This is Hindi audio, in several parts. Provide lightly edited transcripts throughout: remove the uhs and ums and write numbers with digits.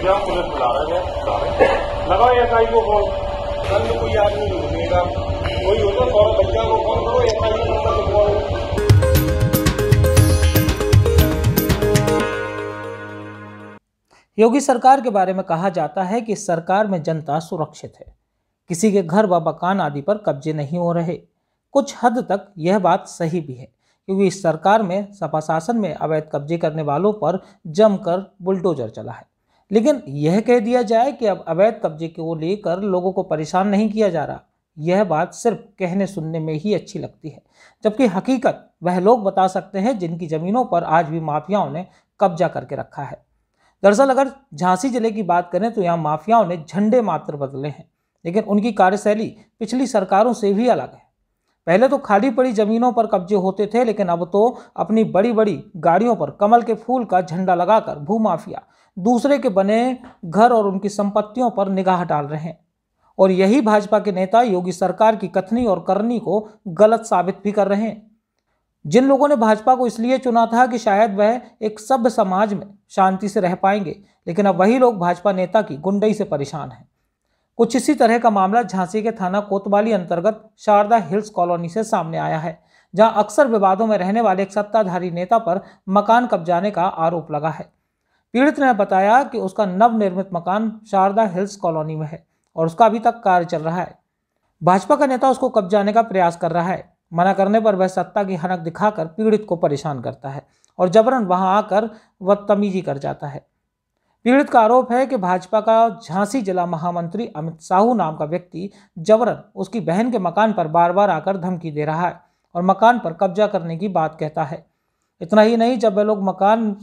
क्या पुलिस बुला रहे हैं, लगाओ एसआई को फोन। कल कोई आदमी नहीं घूमेगा, कोई होता थोड़ा बच्चा को फोन करो, एसआई का नंबर लिखवाओ। योगी सरकार के बारे में कहा जाता है कि इस सरकार में जनता सुरक्षित है, किसी के घर व मकान आदि पर कब्जे नहीं हो रहे। कुछ हद तक यह बात सही भी है, क्योंकि इस सरकार में सपा शासन में अवैध कब्जे करने वालों पर जमकर बुलडोजर चला है। लेकिन यह कह दिया जाए कि अब अवैध कब्जे को लेकर लोगों को परेशान नहीं किया जा रहा, यह बात सिर्फ कहने सुनने में ही अच्छी लगती है, जबकि हकीकत वह लोग बता सकते हैं जिनकी जमीनों पर आज भी माफियाओं ने कब्जा करके रखा है। दरअसल अगर झांसी जिले की बात करें तो यहाँ माफियाओं ने झंडे मात्र बदले हैं, लेकिन उनकी कार्यशैली पिछली सरकारों से भी अलग है। पहले तो खाली पड़ी जमीनों पर कब्जे होते थे, लेकिन अब तो अपनी बड़ी बड़ी गाड़ियों पर कमल के फूल का झंडा लगाकर भूमाफिया दूसरे के बने घर और उनकी संपत्तियों पर निगाह डाल रहे हैं। और यही भाजपा के नेता योगी सरकार की कथनी और करनी को गलत साबित भी कर रहे हैं। जिन लोगों ने भाजपा को इसलिए चुना था कि शायद वह एक सभ्य समाज में शांति से रह पाएंगे, लेकिन अब वही लोग भाजपा नेता की गुंडई से परेशान हैं। कुछ इसी तरह का मामला झांसी के थाना कोतवाली अंतर्गत शारदा हिल्स कॉलोनी से सामने आया है, जहां अक्सर विवादों में रहने वाले एक सत्ताधारी नेता पर मकान कब्जाने का आरोप लगा है। पीड़ित ने बताया कि उसका नवनिर्मित मकान शारदा हिल्स कॉलोनी में है और उसका अभी तक कार्य चल रहा है। भाजपा का नेता उसको कब्जाने का प्रयास कर रहा है। मना करने पर वह सत्ता की हनक दिखाकर पीड़ित को परेशान करता है और जबरन वहां आकर बदतमीजी कर जाता है। पीड़ित का आरोप है कि भाजपा का झांसी जिला महामंत्री अमित साहू नाम का व्यक्ति जबरन उसकी बहन के मकान पर बार बार आकर धमकी दे रहा है और मकान पर कब्जा करने की बात कहता है। इतना ही नहीं जब वह लोग मकान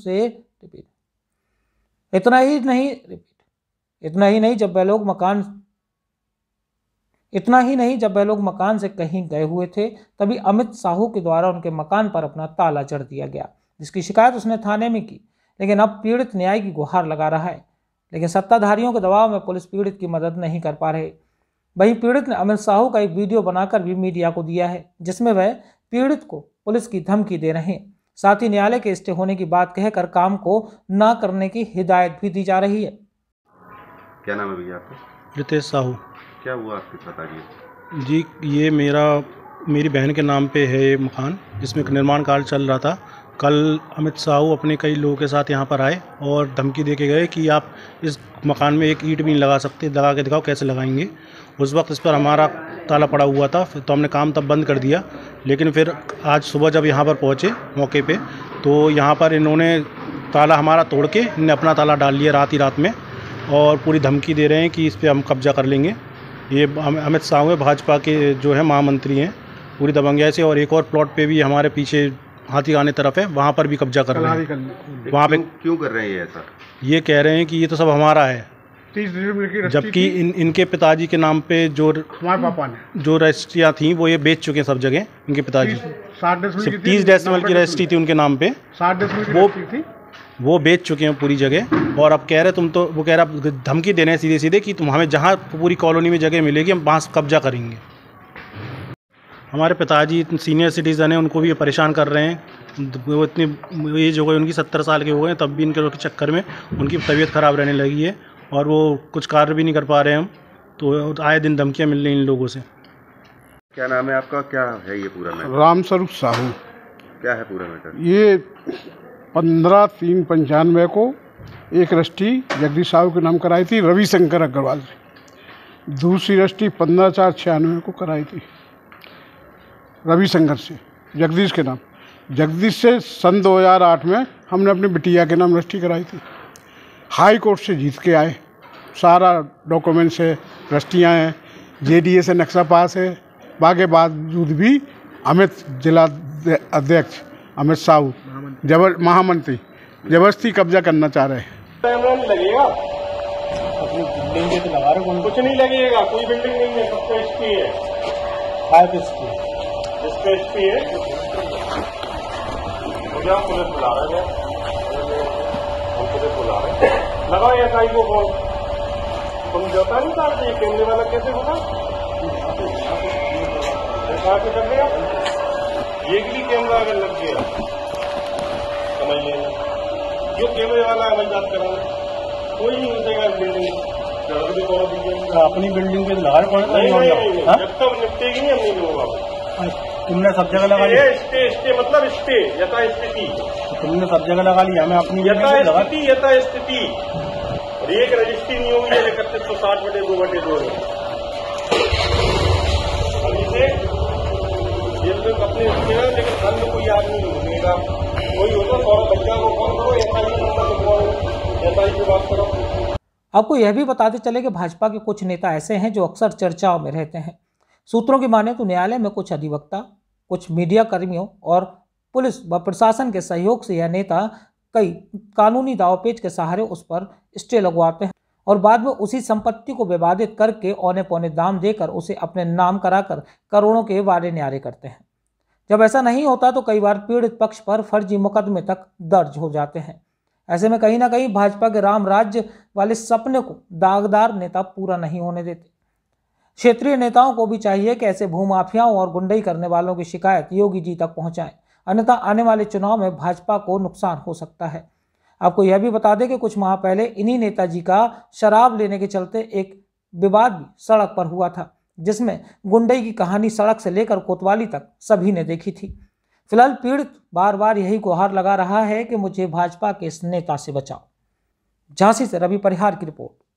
जब वह लोग मकान से कहीं गए हुए थे, तभी अमित साहू के द्वारा उनके मकान पर अपना ताला जड़ दिया गया, जिसकी शिकायत उसने थाने में की। लेकिन अब पीड़ित न्याय की गुहार लगा रहा है, लेकिन सत्ताधारियों के दबाव में पुलिस पीड़ित की मदद नहीं कर पा रहे। वहीं पीड़ित ने अमित साहू का एक वीडियो बनाकर भी मीडिया को दिया है, जिसमें वह पीड़ित को पुलिस की धमकी दे रहे हैं। साथ ही न्यायालय के स्टे होने की बात कहकर काम को न करने की हिदायत भी दी जा रही है। क्या नाम है भैया आपका? रितेश साहू। क्या हुआ आपके साथ आगे? जी, ये मेरी बहन के नाम पे है ये मकान, जिसमें निर्माण कार्य चल रहा था। कल अमित साहू अपने कई लोगों के साथ यहाँ पर आए और धमकी दे के गए कि आप इस मकान में एक ईंट भी नहीं लगा सकते, लगा के दिखाओ कैसे लगाएंगे। उस वक्त इस पर हमारा ताला पड़ा हुआ था, तो हमने काम तब बंद कर दिया। लेकिन फिर आज सुबह जब यहाँ पर पहुँचे मौके पे, तो यहाँ पर इन्होंने ताला हमारा तोड़ के इन्हें अपना ताला डाल लिया रात में, और पूरी धमकी दे रहे हैं कि इस पर हम कब्जा कर लेंगे। ये अमित साहू भाजपा के जो है महामंत्री हैं, पूरी दबंगियाई से। और एक और प्लॉट पे भी हमारे पीछे हाथी खाने तरफ है, वहाँ पर भी कब्जा कर रहे हैं। वहाँ पे क्यों कर रहे हैं ऐसा? ये कह रहे हैं कि ये तो सब हमारा है, जबकि इनके पिताजी के नाम पे जो हमारे पापा ने जो रजिस्ट्रियाँ थी वो ये बेच चुके हैं सब जगह। इनके पिताजी 30 डेसिमल की रजिस्ट्री थी उनके नाम पे, वो बेच चुके हैं पूरी जगह। और अब कह रहे वो कह रहा धमकी देने सीधे सीधे कि तुम हमें जहाँ पूरी कॉलोनी में जगह मिलेगी हम वहाँ कब्जा करेंगे। हमारे पिताजी सीनियर सिटीज़न हैं, उनको भी ये परेशान कर रहे हैं। वो इतनी एज हो गई उनकी, 70 साल के हो गए, तब भी इनके चक्कर में उनकी तबीयत ख़राब रहने लगी है और वो कुछ कार्य भी नहीं कर पा रहे हैं हम। तो आए दिन धमकियाँ मिल रही इन लोगों से। क्या नाम है आपका? क्या है ये पूरा मैटर? रामस्वरूप साहू। क्या है पूरा मैटर? ये 15/3/95 को एक रजिस्ट्री जगदीश साहू के नाम कराई थी रविशंकर अग्रवाल से। दूसरी रजिस्ट्री 15/4/96 को कराई थी रविशंकर से, जगदीश के नाम। जगदीश से सन 2008 में हमने अपनी बिटिया के नाम रजिस्ट्री कराई थी। हाई कोर्ट से जीत के आए, सारा डॉक्यूमेंट्स है, रजिस्ट्रियाँ हैं, JDA से नक्शा पास है। बाकी बावजूद भी अमित जिला अध्यक्ष अमित साहू महामंत्री जबरदस्ती कब्जा करना चाह रहे हैं। लगेगा कुछ नहीं लगेगा, कोई बिल्डिंग नहीं है, सब HP है। जिसका HP है मुझे पुलिस बुला रहे हैं, पुलिस बुला रहे हैं। लगाओ एसआई को फोन। तुम जाता नहीं था ये कैमरे वाला कैसे होगा? के कर दिया ये भी कैमरा अगर लग गया समझ लेना, जो कैमरे वाला है वही बात कराना। कोई नहीं उठेगा बिल्डिंग जरूर भी करो दीजिए। अपनी बिल्डिंग पे लगा कौन नहीं, जब तक निपटेगी नहीं हम नहीं लूंगा। तुमने सब जगह लगा लिया। स्टे मतलब स्टे यथास्थिति। तुमने सब जगह लगा लिया, मैं अपनी यथास्थिति। और एक रजिस्ट्री नहीं होगी 3160/2/2 में। अभी से ये लोग अपने लेकिन घर में कोई आदमी नहीं मिलेगा। कोई होता थोड़ा बच्चा को कॉल करो, एसआई नंबर लिखवाओ, एसआई से बात करो। आपको यह भी बताते चले कि भाजपा के कुछ नेता ऐसे हैं जो अक्सर चर्चाओं में रहते हैं। सूत्रों की माने तो न्यायालय में कुछ अधिवक्ता, कुछ मीडिया कर्मियों और पुलिस व प्रशासन के सहयोग से यह नेता कई कानूनी दावपेच के सहारे उस पर स्टे लगवाते हैं और बाद में उसी संपत्ति को विवादित करके औने पौने दाम देकर उसे अपने नाम कराकर करोड़ों के वादे न्यारे करते हैं। जब ऐसा नहीं होता तो कई बार पीड़ित पक्ष पर फर्जी मुकदमे तक दर्ज हो जाते हैं। ऐसे में कहीं ना कहीं भाजपा के राम राज्य वाले सपने को दागदार नेता पूरा नहीं होने देते। क्षेत्रीय नेताओं को भी चाहिए कि ऐसे भूमाफियाओं और गुंडई करने वालों की शिकायत योगी जी तक पहुंचाएं, अन्यथा आने वाले चुनाव में भाजपा को नुकसान हो सकता है। आपको यह भी बता दें कि कुछ माह पहले इन्हीं नेताजी का शराब लेने के चलते एक विवाद भी सड़क पर हुआ था, जिसमें गुंडई की कहानी सड़क से लेकर कोतवाली तक सभी ने देखी थी। फिलहाल पीड़ित बार बार यही गुहार लगा रहा है कि मुझे भाजपा के इस नेता से बचाओ। झांसी से रवि परिहार की रिपोर्ट।